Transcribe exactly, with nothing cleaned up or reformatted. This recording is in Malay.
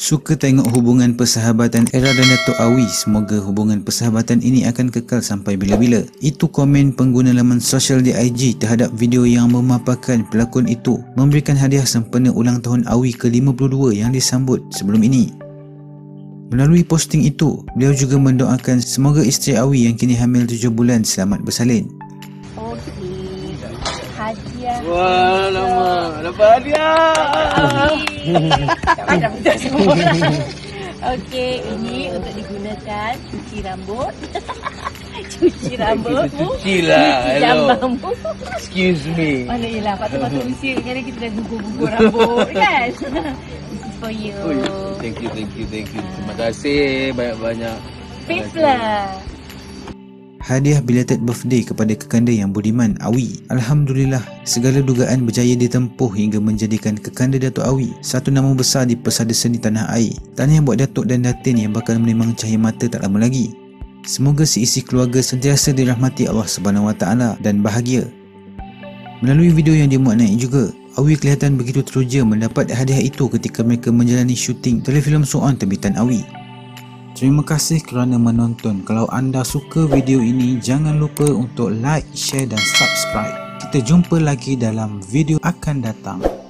Suka tengok hubungan persahabatan Era dan Datuk Awi. Semoga hubungan persahabatan ini akan kekal sampai bila-bila. Itu komen pengguna laman sosial di I G terhadap video yang memaparkan pelakon itu memberikan hadiah sempena ulang tahun Awi ke lima puluh dua yang disambut sebelum ini. Melalui posting itu, beliau juga mendoakan semoga isteri Awi yang kini hamil tujuh bulan selamat bersalin. Okey, hadiah. Wah, lama dapat hadiah. Tak payah minta semua. Okey, ini untuk digunakan cuci rambut. Cuci rambutmu. Cuci lah. Cuci Hello. jambanmu. Excuse me. Mana ialah patut-patut mesti kadang kita dah gugur-gugur rambut kan. This is for you. Oh, thank you, thank you, thank you. Terima kasih banyak-banyak. Tips lah. Hadiah belated birthday kepada kekanda yang budiman Awi. Alhamdulillah, segala dugaan berjaya ditempuh hingga menjadikan kekanda Datuk Awi satu nama besar di pesada seni tanah air. Tahniah buat Datuk dan Datin yang bakal menimang cahaya mata tak lama lagi. Semoga seisi keluarga sentiasa dirahmati Allah Subhanahu Wa Taala dan bahagia. Melalui video yang dimuat naik juga, Awi kelihatan begitu teruja mendapat hadiah itu ketika mereka menjalani syuting telefilm Soan terbitan Awi. Terima kasih kerana menonton. Kalau anda suka video ini, jangan lupa untuk like, share dan subscribe. Kita jumpa lagi dalam video akan datang.